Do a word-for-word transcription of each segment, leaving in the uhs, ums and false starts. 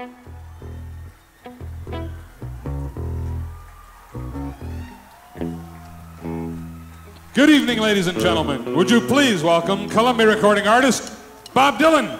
Good evening, ladies and gentlemen. Would you please welcome Columbia recording artist Bob Dylan.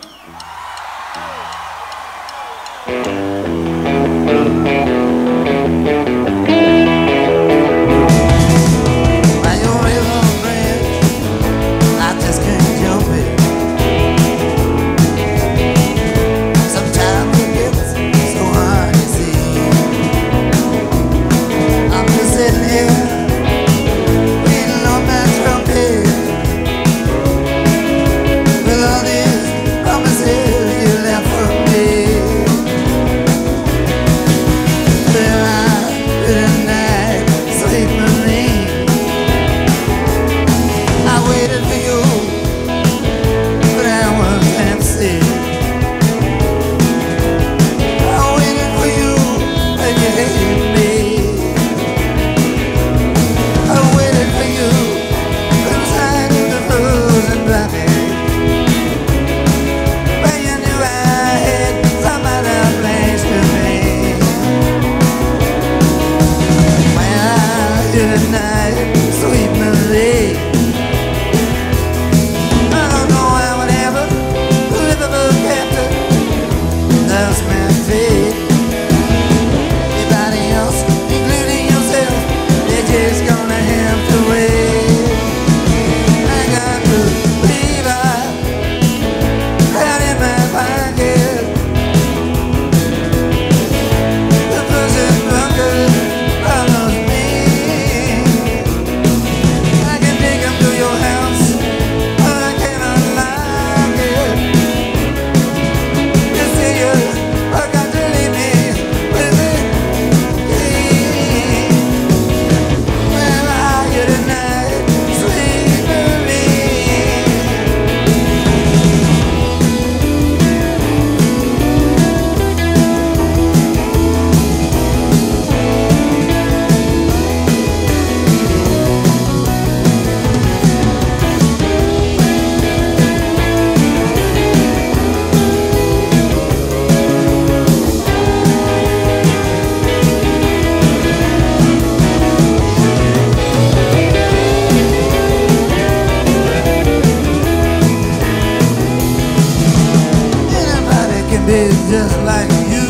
Just like you,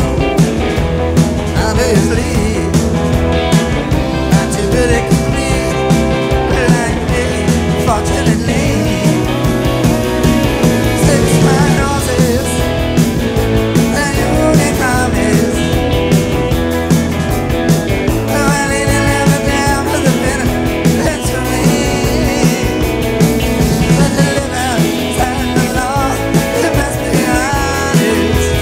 obviously, not too good at me, like me, fortunately. Six fine horses, and you can promise. No, I didn't live it down to the penitentiary. But to live outside the law, it must be honest.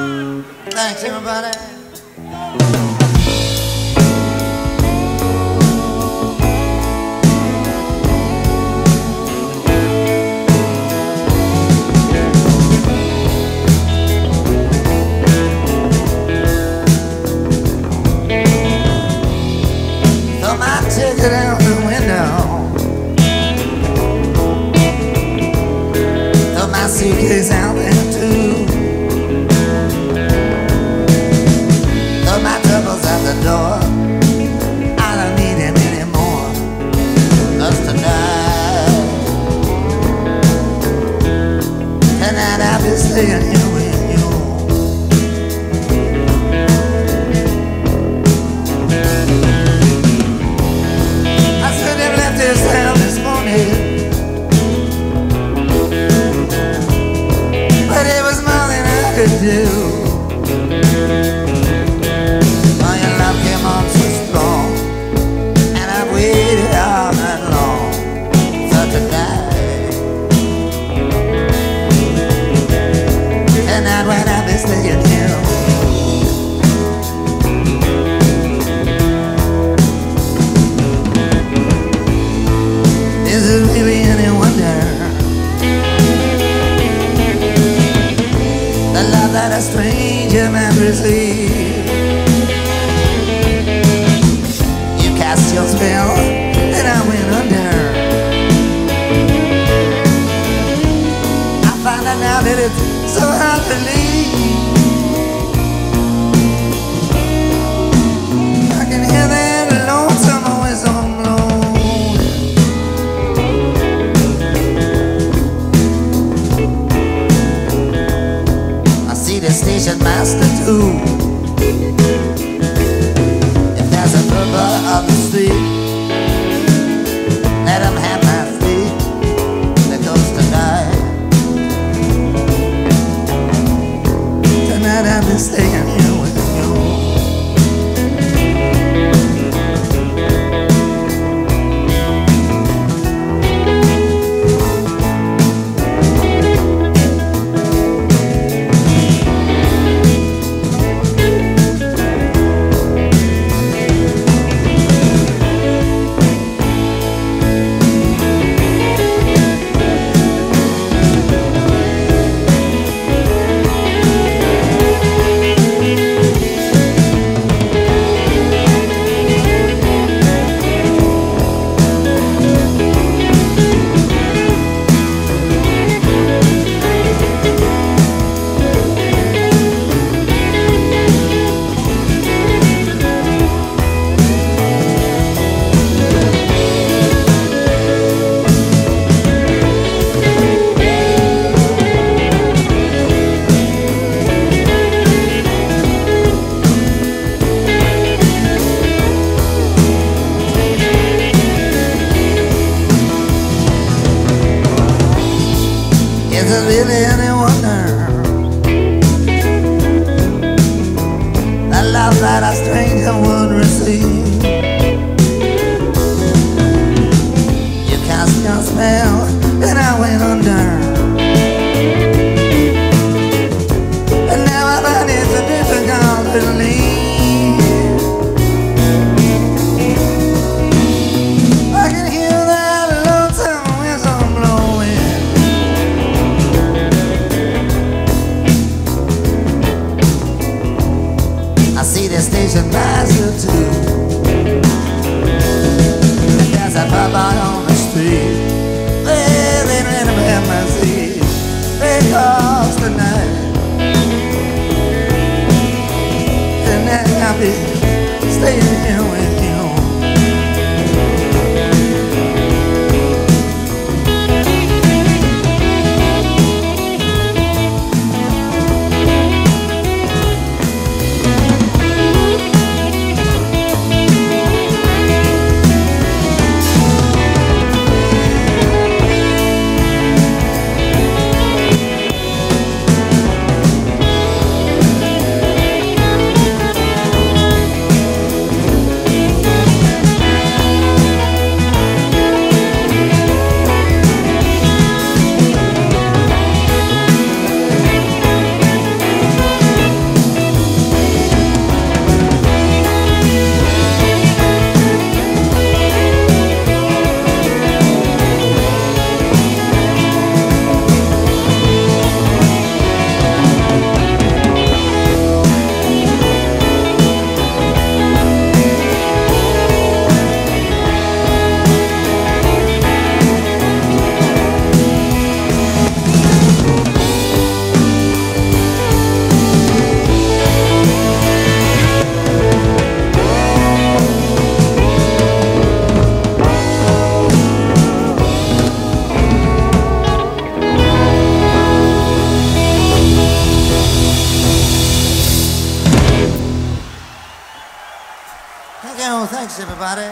Thanks, everybody. put my troubles at the door. I don't need him anymore. Just tonight, tonight I'll be staying here with you. I said he left his town this morning, but it was more than I could do. Oh, your love came on so strong, and I've waited all night long for tonight. Tonight when I'll be staying here. Is it really any wonder the love that a stranger might receive? You cast your spell and I went under. I find out now that it's so hard to leave. I can hear that lonesome whistle blowing. I see the station master too. If there's a river up the street, let him have my feet. Because tonight, tonight I'll be staying here with you. Is it really any wonder the love that a stranger would receive? You cast your spell and I went under, and now I find it so difficult to leave. I can hear that lonesome whistle blowing. I see the station master too. And there's a pub out on the street. Well, they let him have my seat. Because tonight, tonight I'll be staying here with you. Thank you. Thanks, everybody.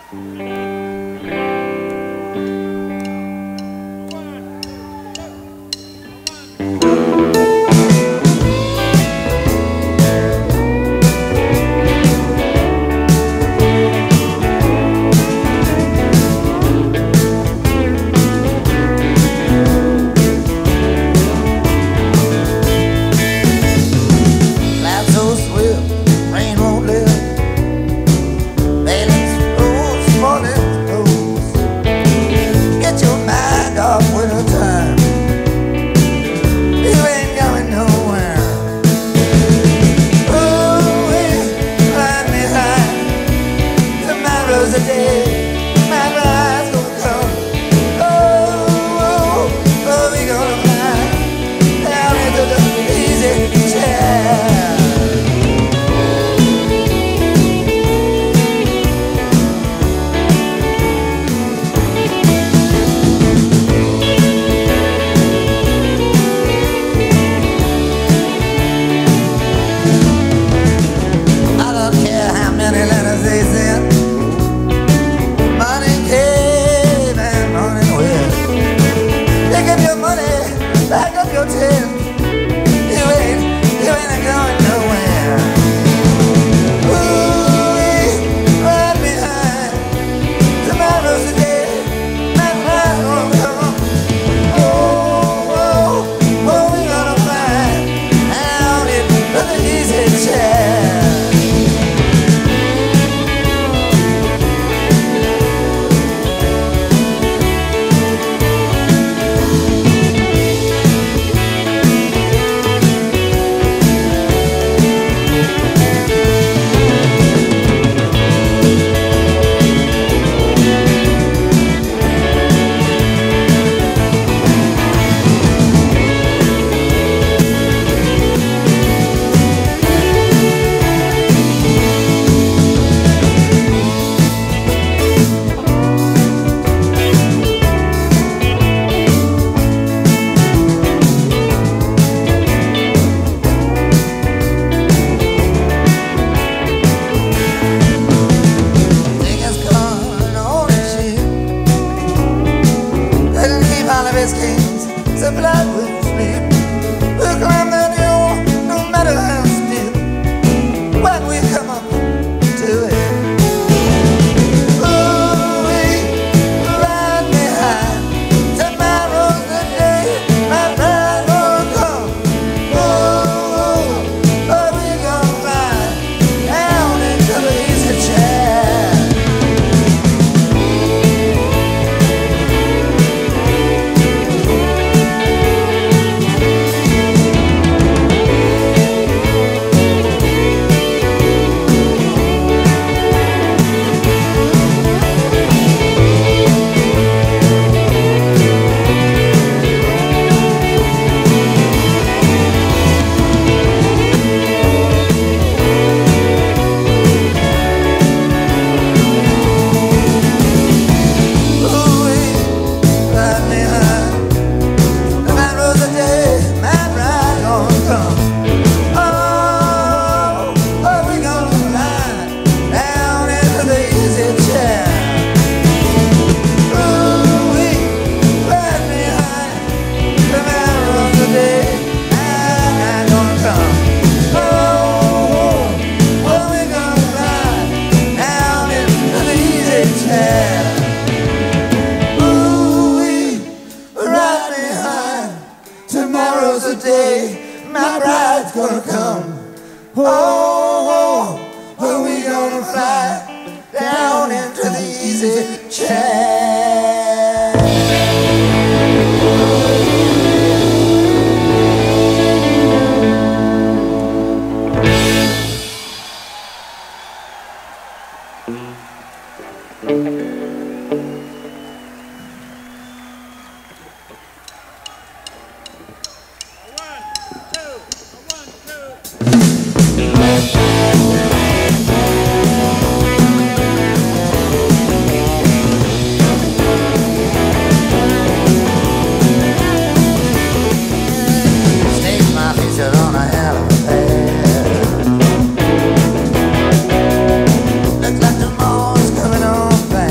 Looks like tomorrow's coming on fast.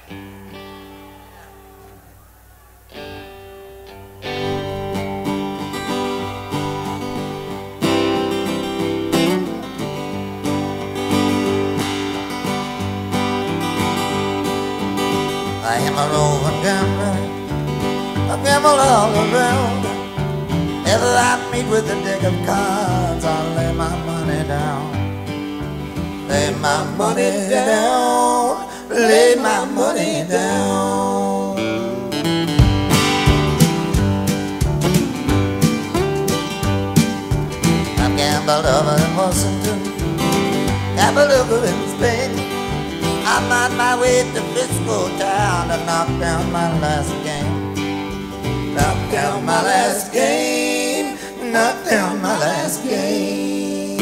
I am a roving gambler, I gamble all around. If I meet with a deck of cards, I'll lay my money down. Lay my money down, lay my money down. I've gambled over in Washington, gambled over in Spain. I'm on my way to Frisco town to knock down my last game. Knock down my last game, knock down my last game.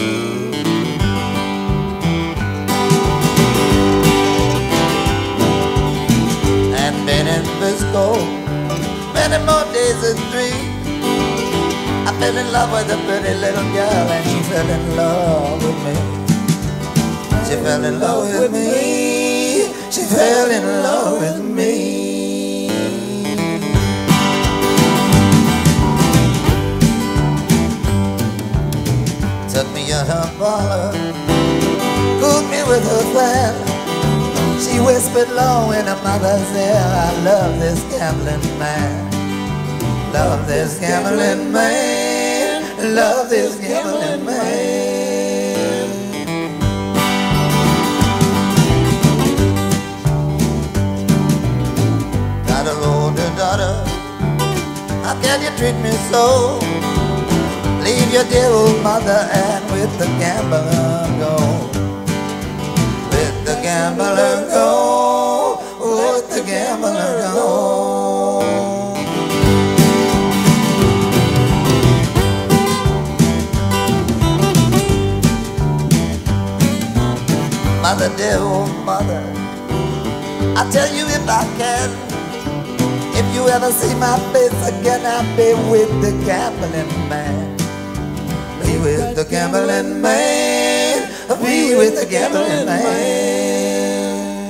I've been in Frisco many more days than three. I fell in love with a pretty little girl and she fell in love with me. She fell in love with me. She fell in love with me. Took me in her parlor, cooled me with her fan. She whispered low in her mother's ear, I love this gambling man. Love this gambling man. Love this gambling man. Got an older daughter, how can you treat me so? Leave your dear old mother and with the gambler go. With the gambler go. With the gambler go. Mother, dear old mother, I tell you if I can, if you ever see my face again, I'll be with the gambling man. Be with the gambling man. Be with the gambling man.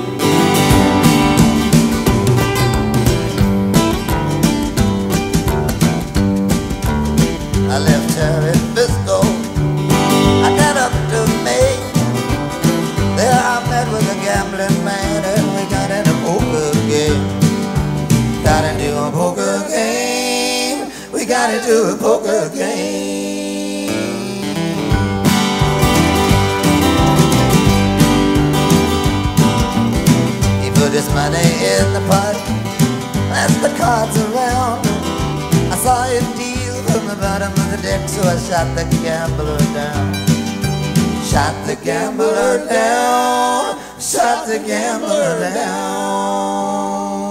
I left her in Frisco, I got up to Maine. There I met with a gambling man and we got in a poker game. Got into a poker game. We got into a poker game. He put his money in the pot, passed the cards around. I saw him deal from the bottom of the deck, so I shot the gambler down. Shot the gambler down. Shot the gambler down.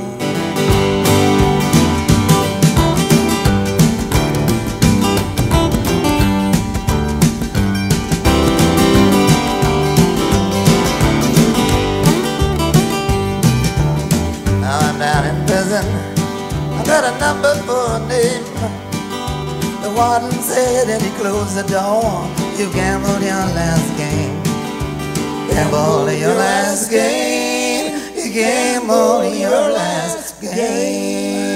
Now I'm down in prison, I got a number for a name. The warden said and he closed the door, you gambled your last game. Gambled your last game. You gambled your last game.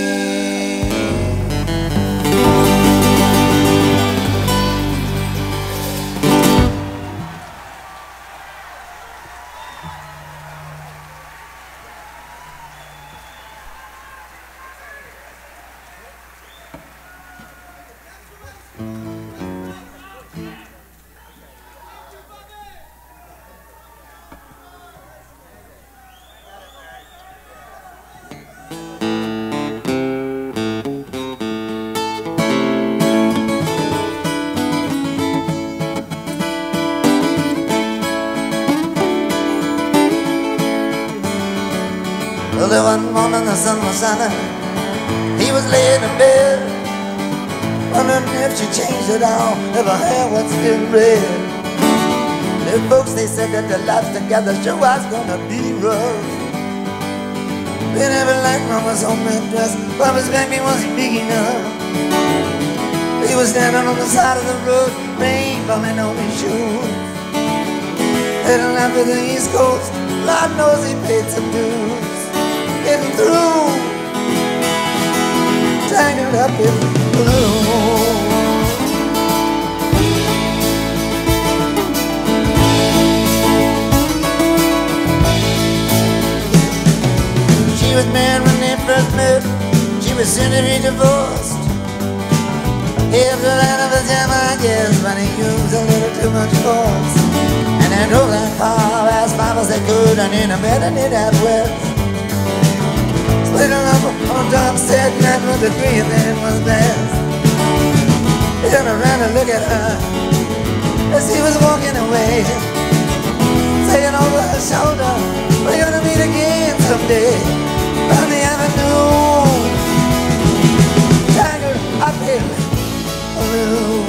Early one morning the sun was shining, he was laying in bed, wondering if she changed at all, if her hair was still red. The folks, they said that their lives together sure was gonna be rough. They never liked Mama's homemade dress, Papa's baby wasn't big enough. He was standing on the side of the road, rain falling on his shoes. Heading out to the East Coast, Lord knows he paid some dues. Getting through, tangled up in blue. She was married when they first met. She was soon to be divorced. He had the land of his jam, I guess, but he used a little too much force. And they drove that car as far as they could, and in a bed and it had west. Split it up on top, said that was the green, then was best. He turned around to look at her as he was walking away, saying over her shoulder, we're gonna meet again someday on the avenue, tangled up in blue.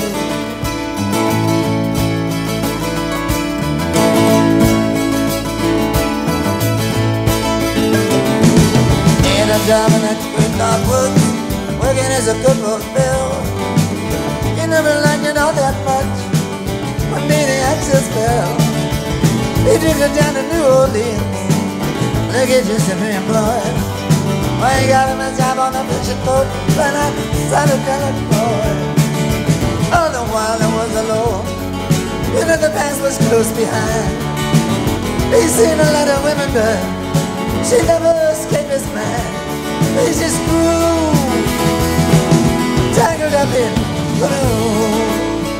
In a job in the great dark woods, working as a cook for Bill. He never liked it all that much. One day the access fell. He took her down to New Orleans, looking just to be employed. Well, he got him a job on a fishing boat, but I saw the colored boy. All the while there was a Lord, you know the past was close behind. He seen a lot of women, but she never escaped his mind. He just grew, tangled up in blue.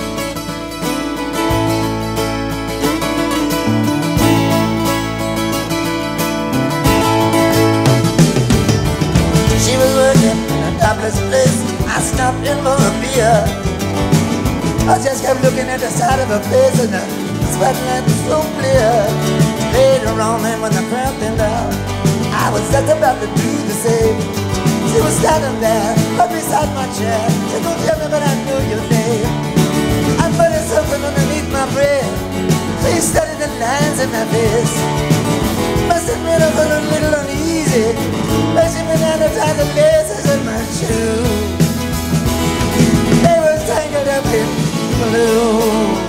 She was working in a topless place. I stopped in for a beer. I just kept looking at the side of her face, and the sweatlight was so clear. Later on, and when the crowd thinned out, I was just about to do the same. She was standing there, right beside my chair. She don't tell me, but I knew your name. I muttered something underneath my breath. She studied the lines in my face. Must admit I felt a little uneasy, but she began to tie the laces in my shoe. They were tangled up in blue.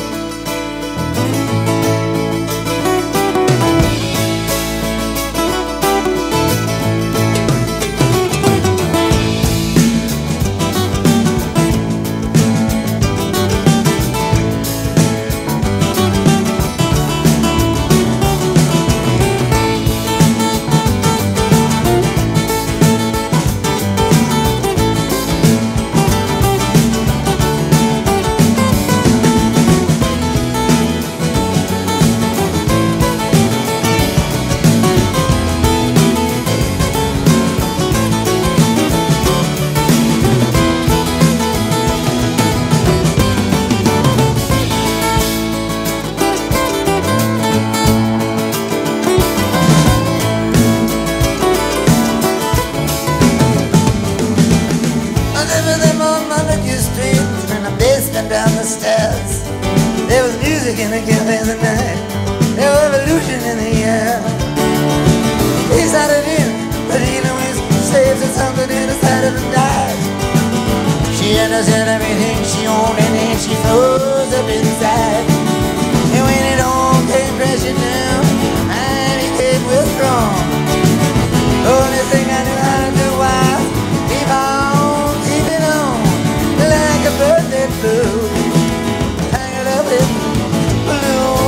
Down the stairs, there was music in the cafe at night. There was revolution in the air. He started in, but he knew his slaves had something in the side of the dive. She understood everything she owned, and then she froze up inside. And when it all came crashing down, I became withdrawn. The only thing I knew how to do was keep on keeping on, like a bird that flew, tangled up in blue.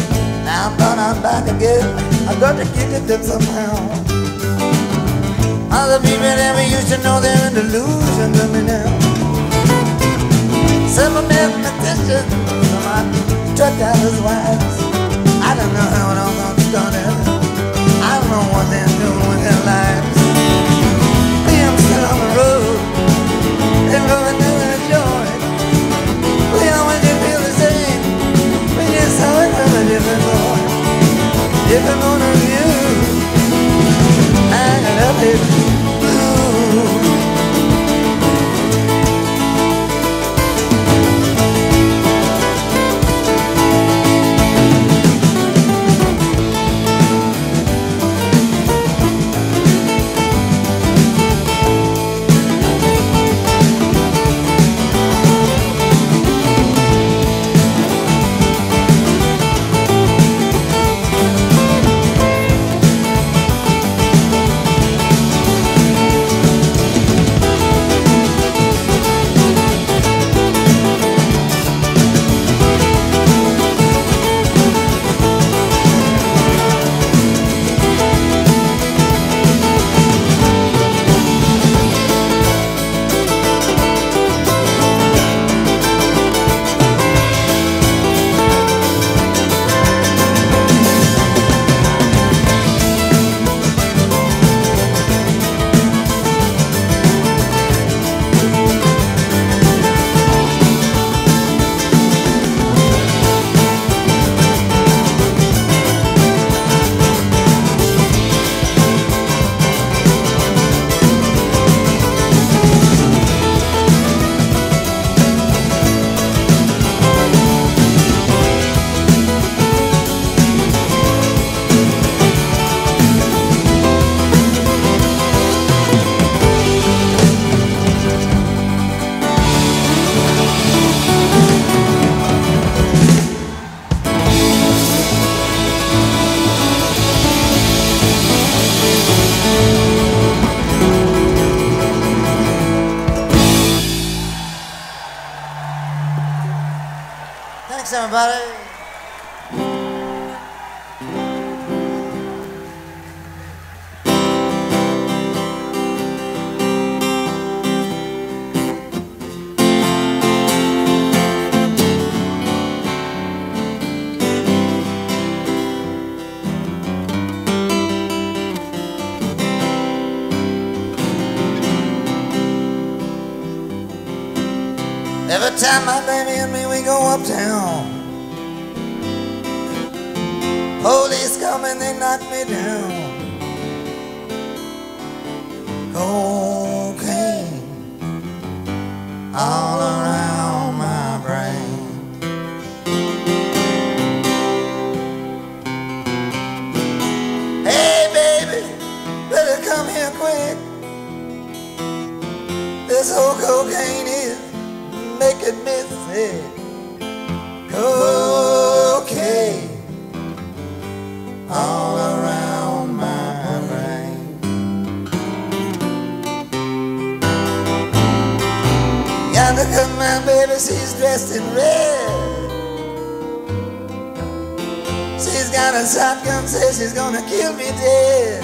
I got to get it done somehow. Other people that we used to know, they're in delusion coming down. Several mathematicians, some truck drivers' wives. I don't know how it all got started. I don't know what they're doing with their lives. Me, I'm still on the road, and going through the joy. We always did feel the same. We just saw it from a different boy, different point of view. I got up here blue. Thanks, everybody. Every time my baby and me, we go uptown. Police come and they knock me down. Cocaine all around my brain. Hey baby, better come here quick. This whole cocaine is making me sick. Cocaine all around my brain. Yonder come my baby, she's dressed in red. She's got a shotgun, says she's gonna kill me dead.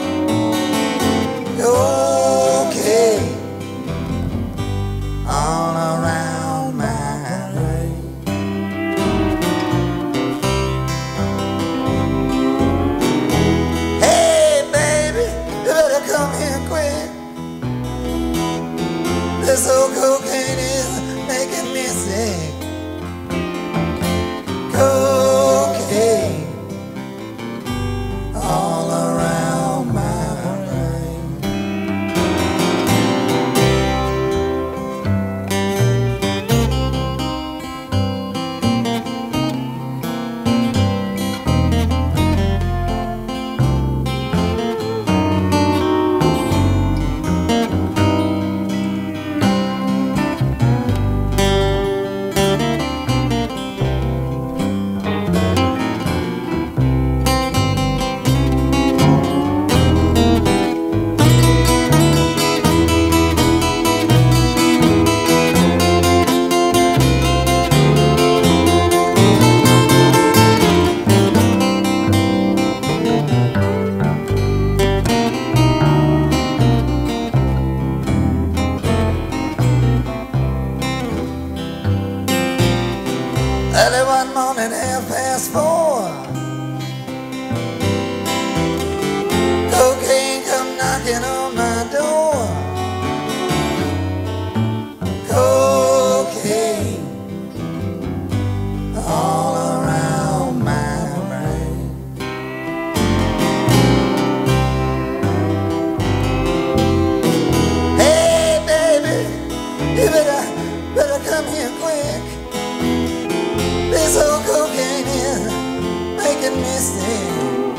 Cocaine all around my brain. Hey baby, you better come here quick. This old cocaine is making me sick. Cocaine all around my brain. Early one morning, half past four, cocaine come knocking on my door. Cocaine all around my brain. Hey baby, you better, better come here quick. This old cocaine is making me sick.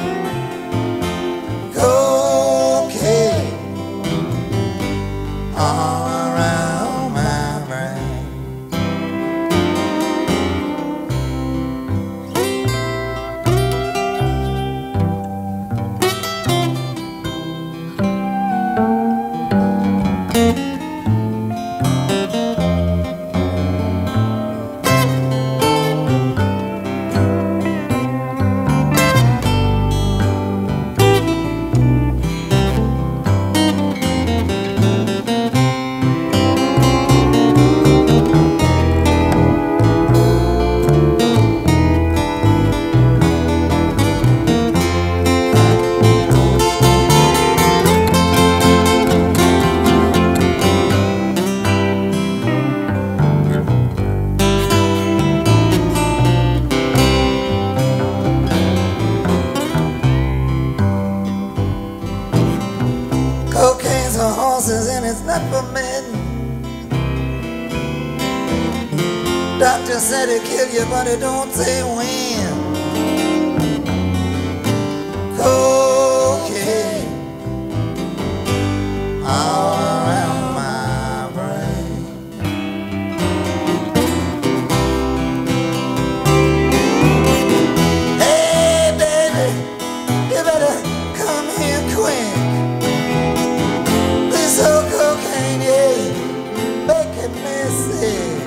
Cocaine all around my brain. Cocaine's for horses and it's not for men. Doctor said he'll kill you, but he don't say when. Cocaine all around my brain. Hey baby, you better come here quick. This old cocaine is making me sick.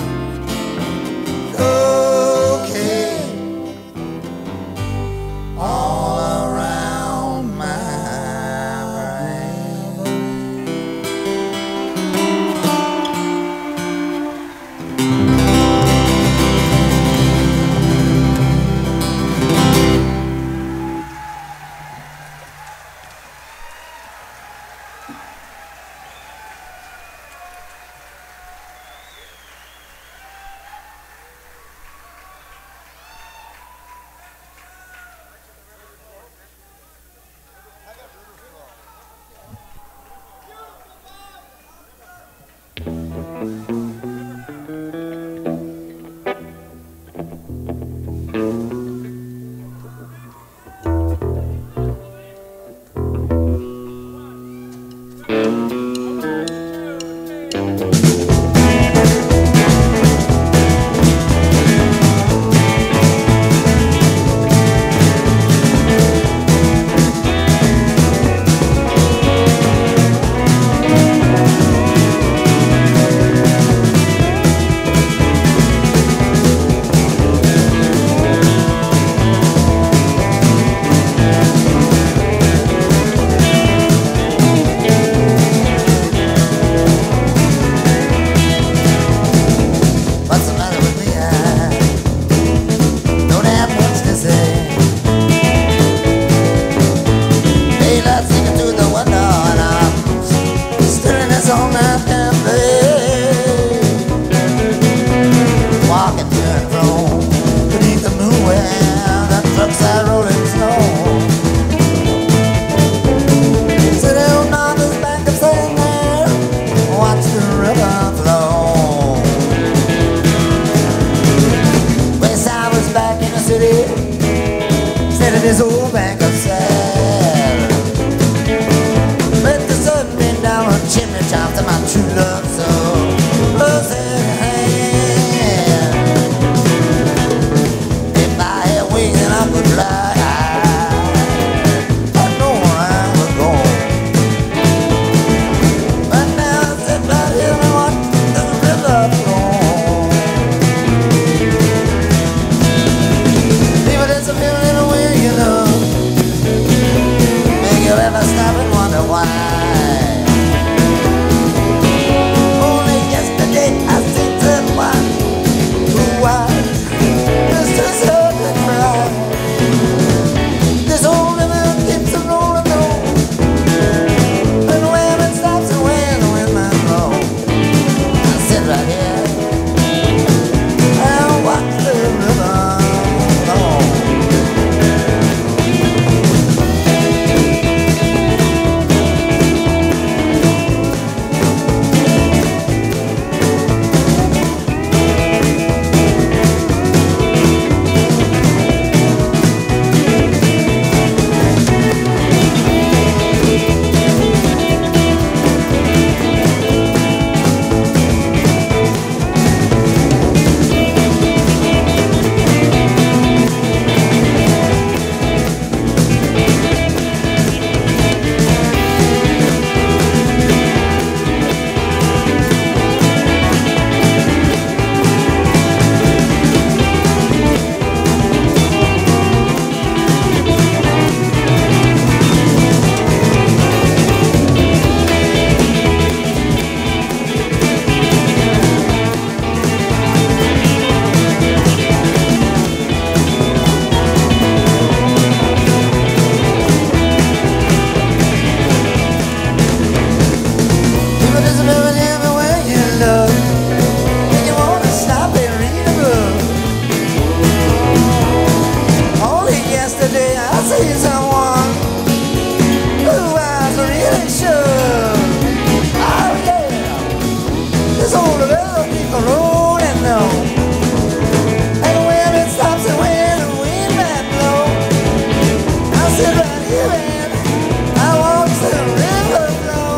Cocaine all around my brain. This old bank of sand. But the sun been down on chimney top to my true love soul. Close at hand. If I had wings and I could fly, I know where I was going. But now I sit right here and watch the river flow. People disappearing in the wind, you know. Make you ever stop and wonder why. but there's a river everywhere you look. Make you wanna stop and read a book. Only yesterday I see someone who was really sure. Oh yeah, this old river keeps rolling on. And when it stops and when the wind might blow, I'll sit right here and I watch the river flow.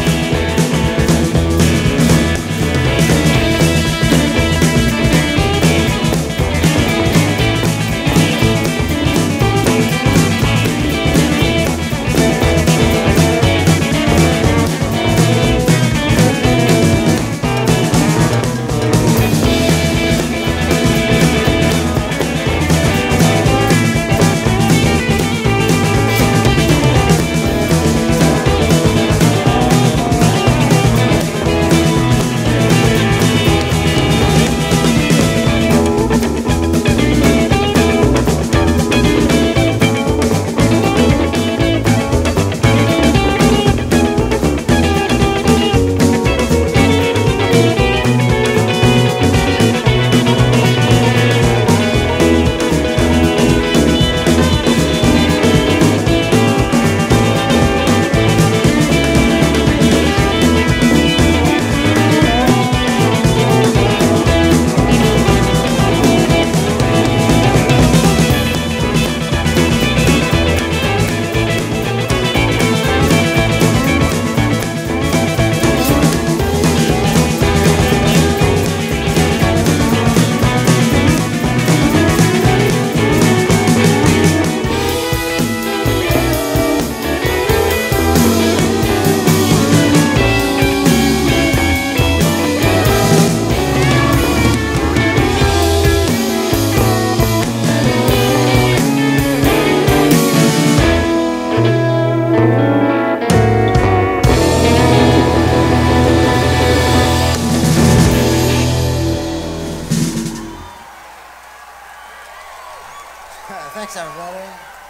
Thanks, everybody.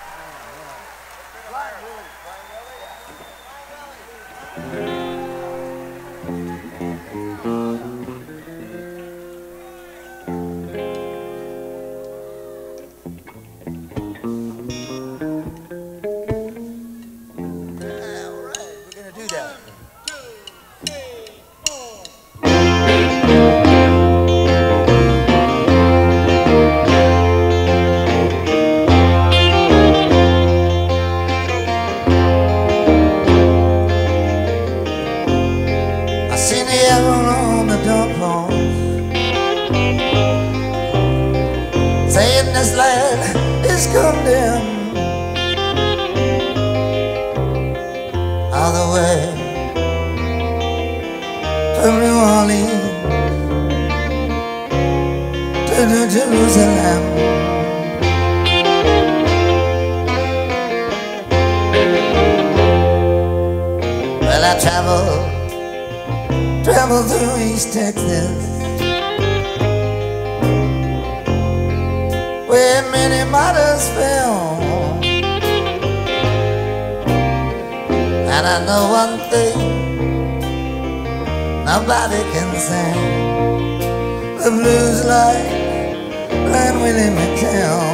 Saying this land is condemned all the way from New Orleans to New Jerusalem. Well, I traveled, traveled through East Texas, where many martyrs fell. And I know one thing nobody can sing the blues like Blind Willie McTell.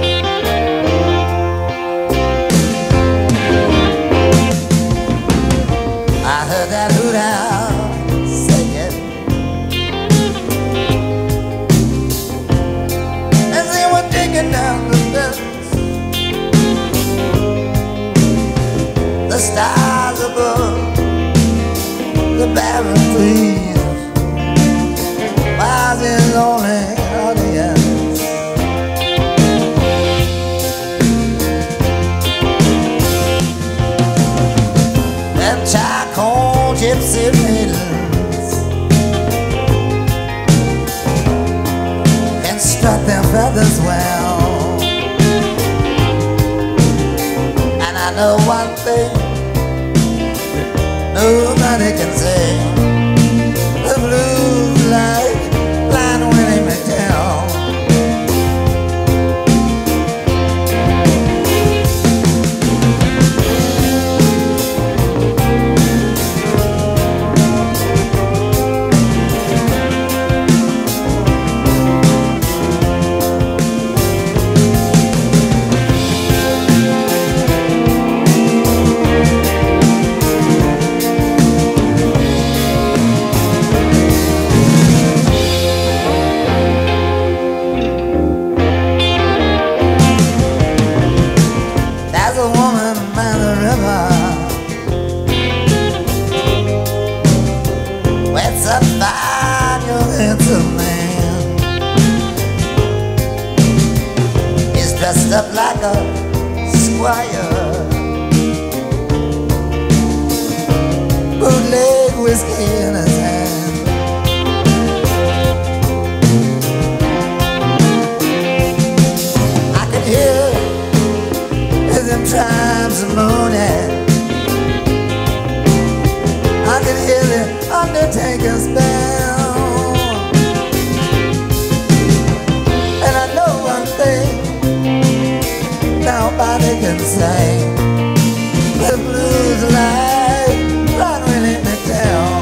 I heard that hoot owl singing as they were digging down the steps. The stars above, the barren trees, was his only audience. Them charcoal gypsy fiddles can strut their feathers well. And I know one thing nobody can sing the blues like Blind Willie McTell. I find your handsome man. He's dressed up like a squire, bootleg whiskey in his hand. I can hear them chimes of moaning. I can hear the undertaker's bell, and I know one thing nobody can say. The blues like Ron Willie McDowell.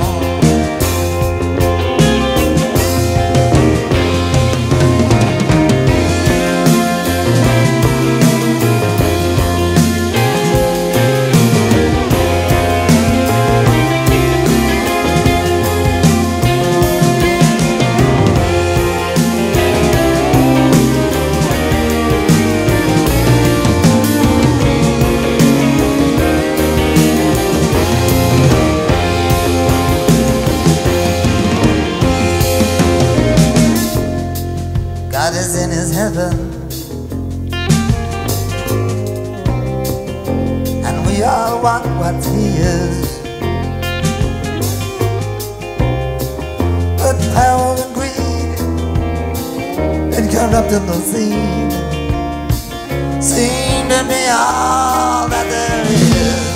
God is in his heaven, and we all want what he is. But power and greed and corruptible seed seem to be all that there is.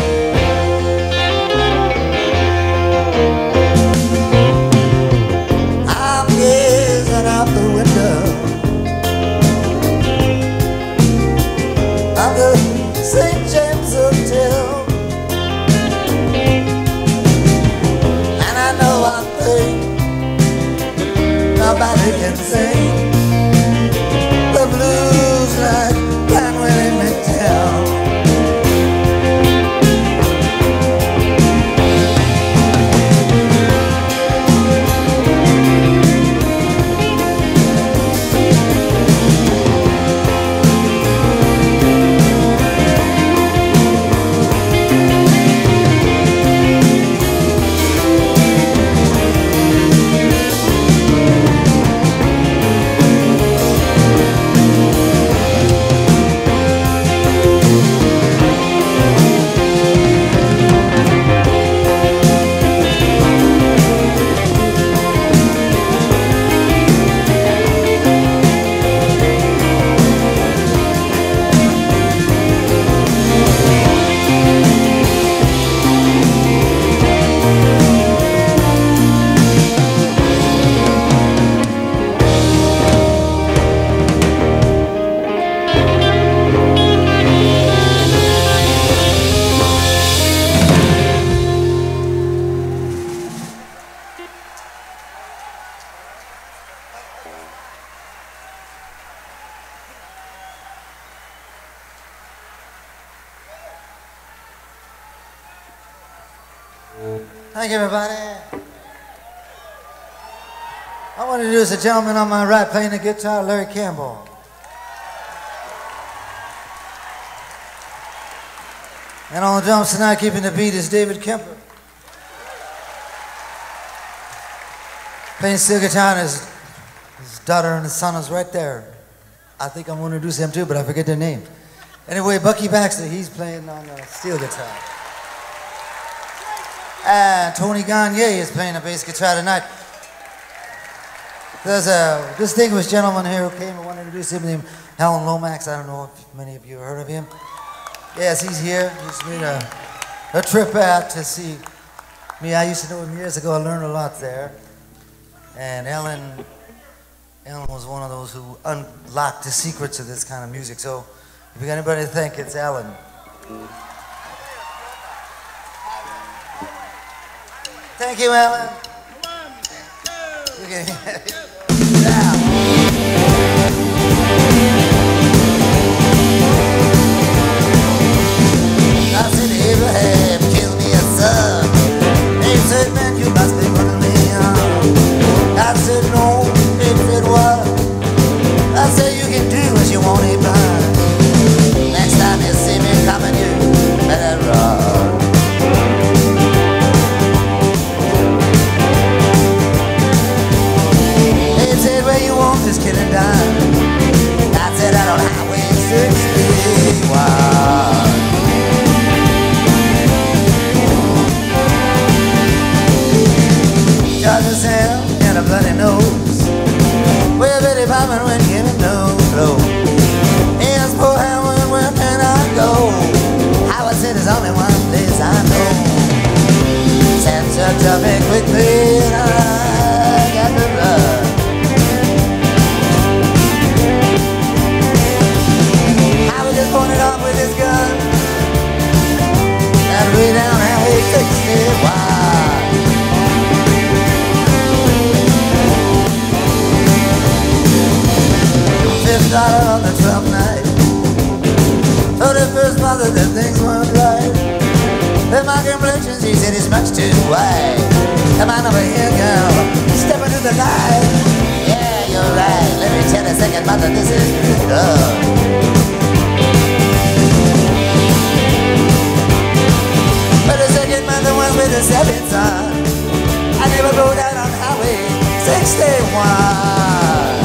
I'm gazing out the window of the Saint James Hotel, and I know one thing nobody can sing the blues like Blind Willie McDowell. Thank you, everybody. I want to introduce a gentleman on my right playing the guitar, Larry Campbell. And on the drums tonight, keeping the beat, is David Kemper. Playing steel guitar, and his, his daughter and his son is right there. I think I'm going to introduce them too, but I forget their name. Anyway, Bucky Baxter, he's playing on the steel guitar. And Tony Gagne is playing the bass guitar tonight. There's a distinguished gentleman here who came. I want to introduce him named Alan Lomax. I don't know if many of you have heard of him. Yes, he's here. He's made a, a trip out to see me. I used to know him years ago. I learned a lot there. And Alan, Alan was one of those who unlocked the secrets of this kind of music. So if you got anybody to thank, it's Alan. Thank you, Alan. Okay. Now. I said, Abraham, kill me a son. He said, man, you must be running me on. I said, no. He said, what? I said, you can do what you want, Abraham. Next time you see me coming, you better run. Sergeant Sam and a bloody nose. Well, Betty Poppin went giving no blow. Yes, poor Howard, where can I go? Howard said there's only one place I know. Sam said, tell me quickly, and I got the blood. Howard just pointed off with his gun. That way down Highway sixty-one. Fifth dollar on the twelfth night. Thirty-first month that things weren't right. With my complexion, she said it's much too white. Come on over here, girl, step into the light. Yeah, you're right, let me tell you second month that this is good. But the second month the one with the seventh son, I never rode out on Highway sixty-one.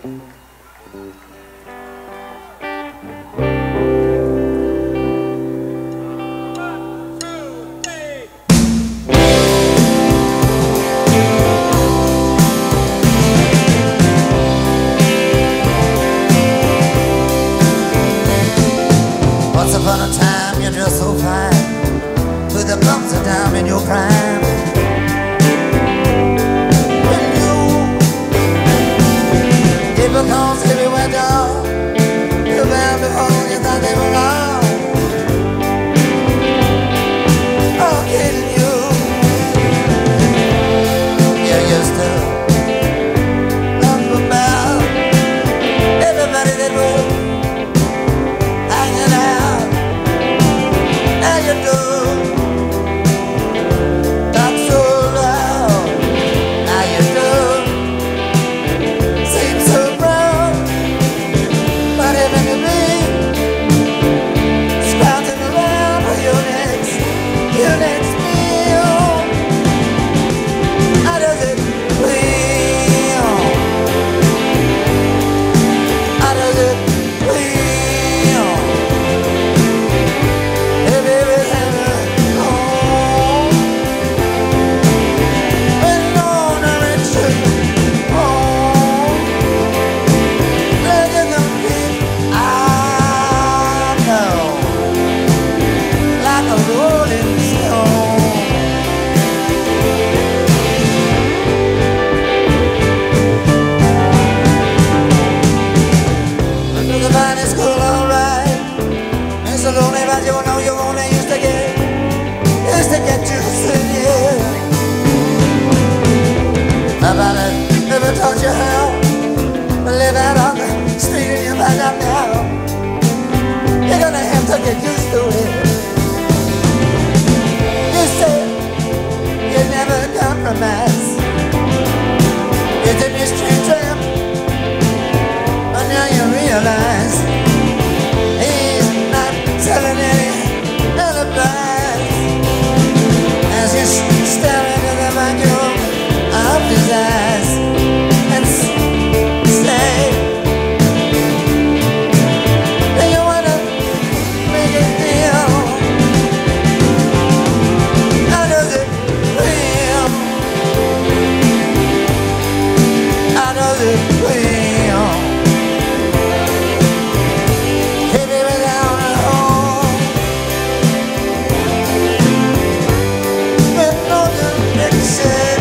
Once upon a time you're just so fine, with the bumps of time in your prime. When you, it becomes everywhere dark, you're bound before you thought they were wrong. Oh, kidding you, you're used to love about everybody that was hanging out. Now you do. Taught you how to live out on the street and you find out now you're gonna have to get used to it. You said you'd never compromise. You did your street tramp, but now you realize he's not selling any alibis. As you stare into the vacuum of his eyes and say, do you wanna make a deal? How does it feel? How does it feel? Baby, without a home, with no direction.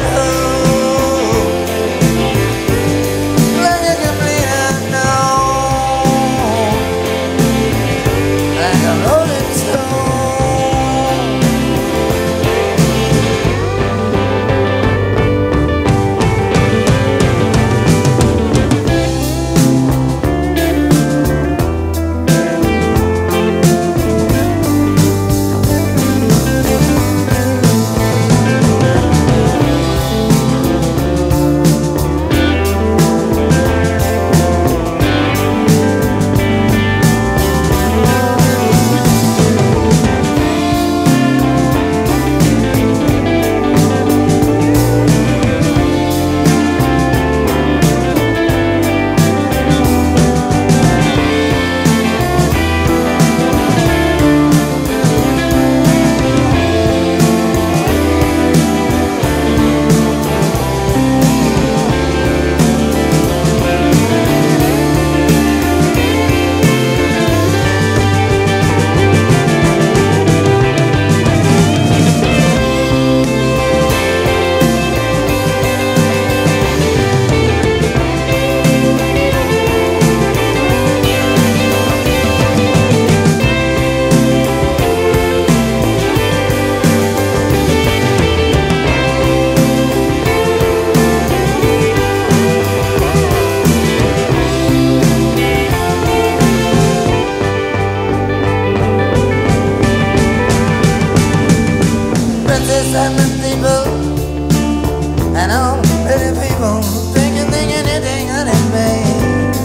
Seven people and all pretty people thinking, thinking anything on it, babe.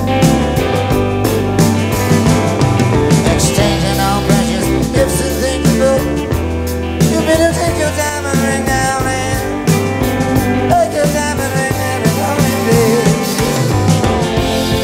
Exchanging all precious gifts and things, but you better take your time and ring down and take your time and ring down and call me, babe.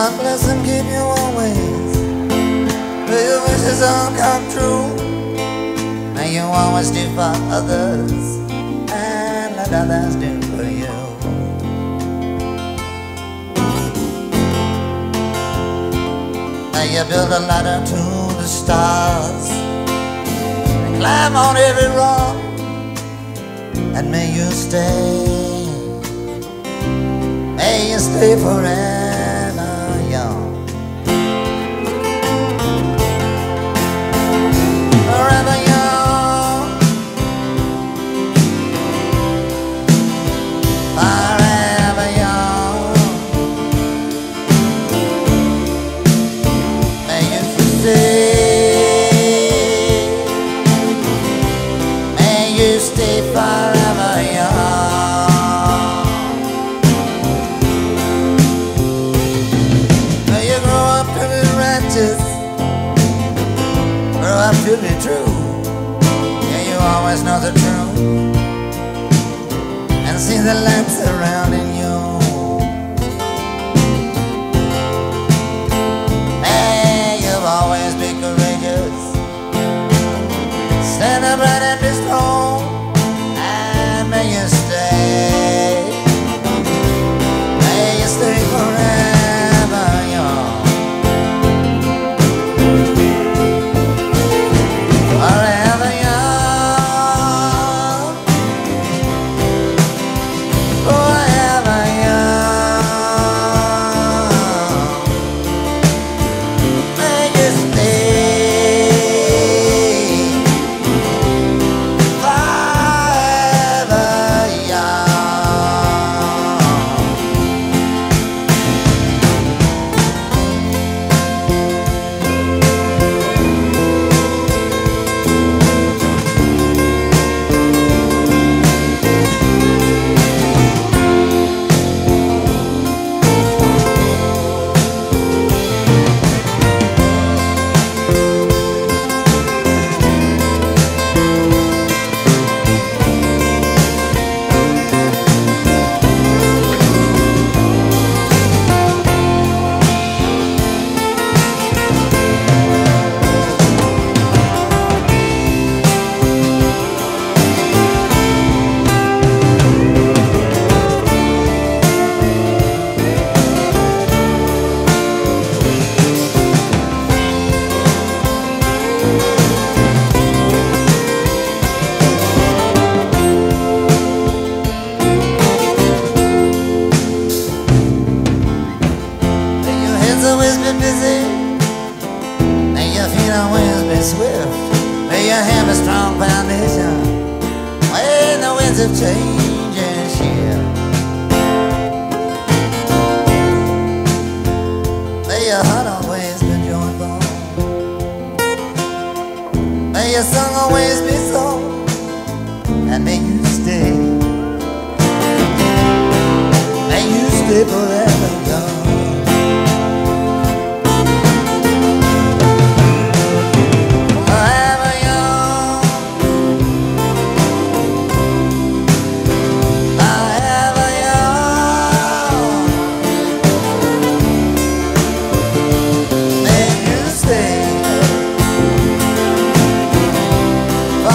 God bless and keep you always. May your wishes all come true. May you always do for others and let others do for you. May you build a ladder to the stars and climb on every rock, and may you stay, may you stay forever young. Forever young, forever young. May you stay, may you stay forever young. May you grow up to be righteous, grow up to be true. Yeah, you always know the truth and see the light surrounding you. May you always be courageous, stand upright and be strong, and may you stay, may you stay forever young. Forever young, forever young. May you stay forever young. May your hands always be busy, may your feet always be swift, may your have a strong foundation when the winds of change and shift. May your heart always be joyful, may your song always be sung, and may you stay, may you stay forever young. Forever young, forever young. May you stay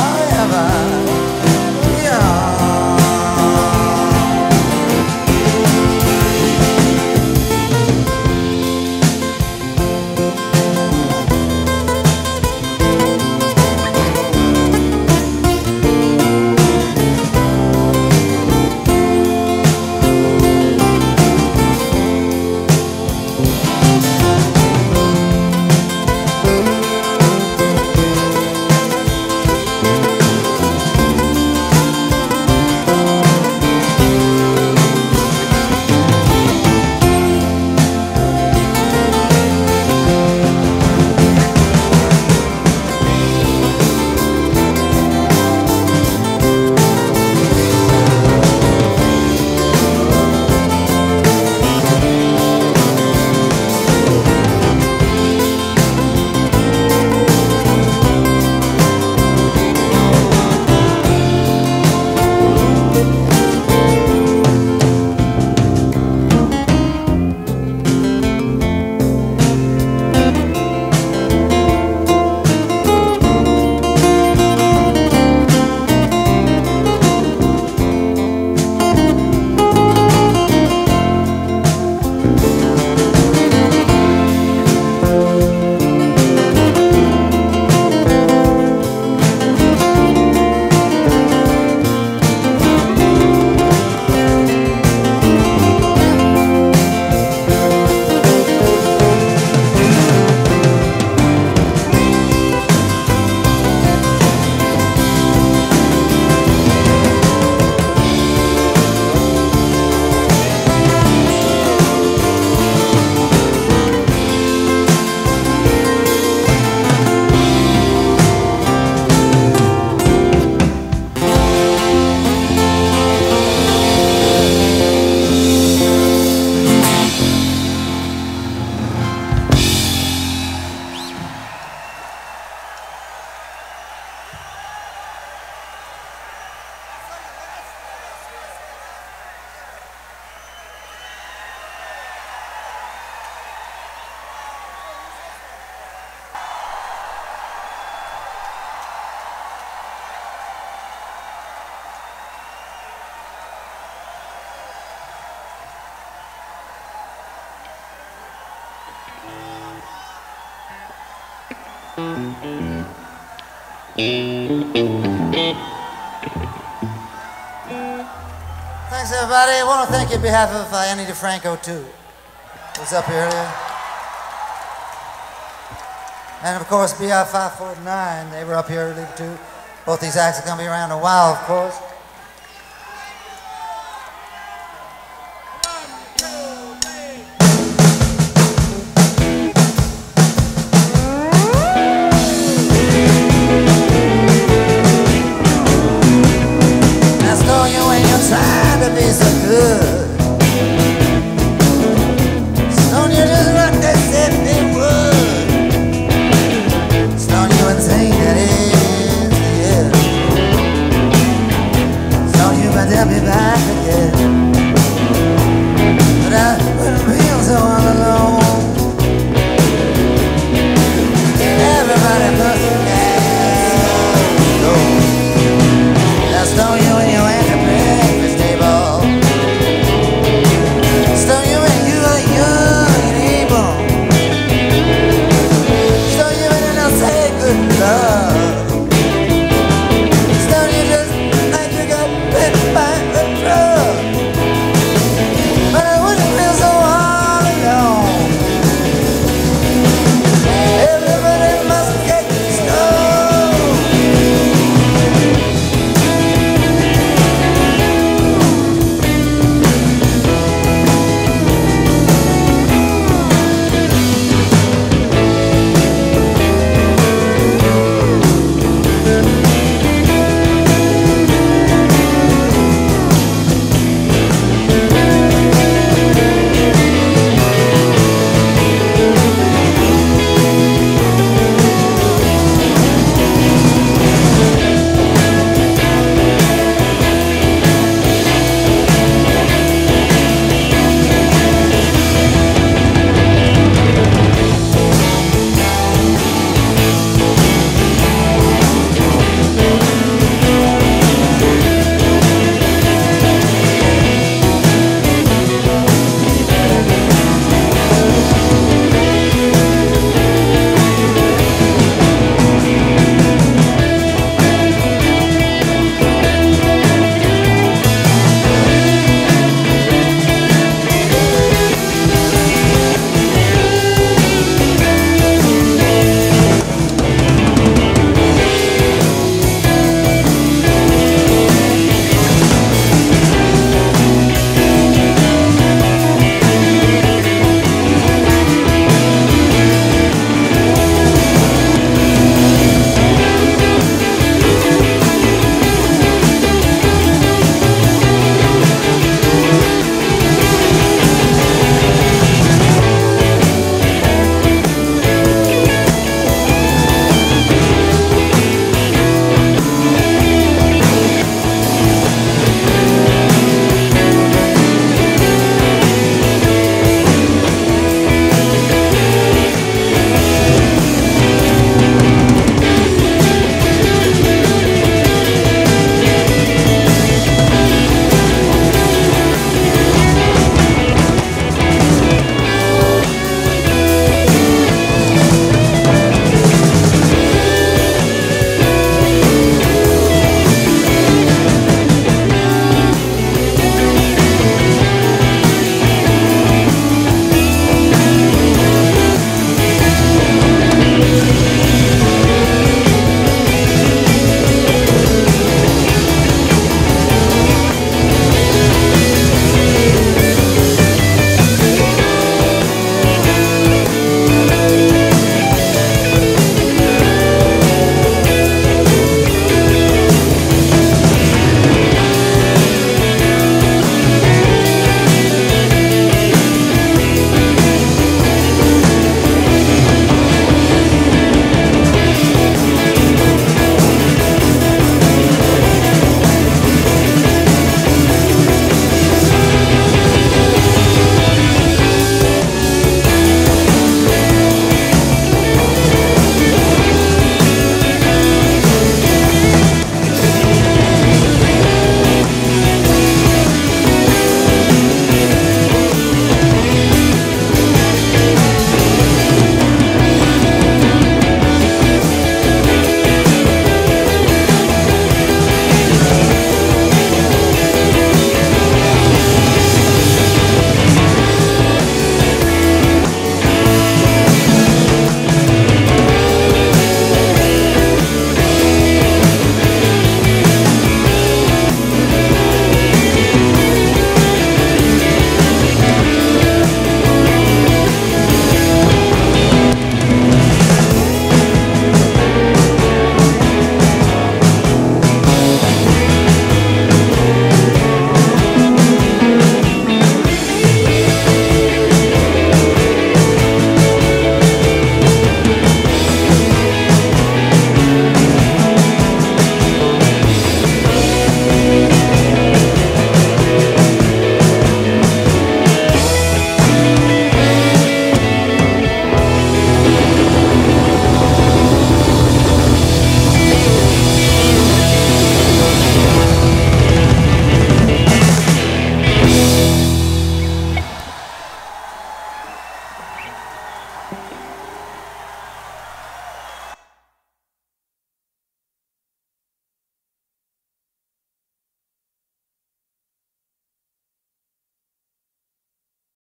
Thanks, everybody. I want to thank you on behalf of uh, Annie DeFranco, too. Who was up here earlier. And, of course, B I five forty-nine. They were up here earlier, too. Both these acts are going to be around a while, of course.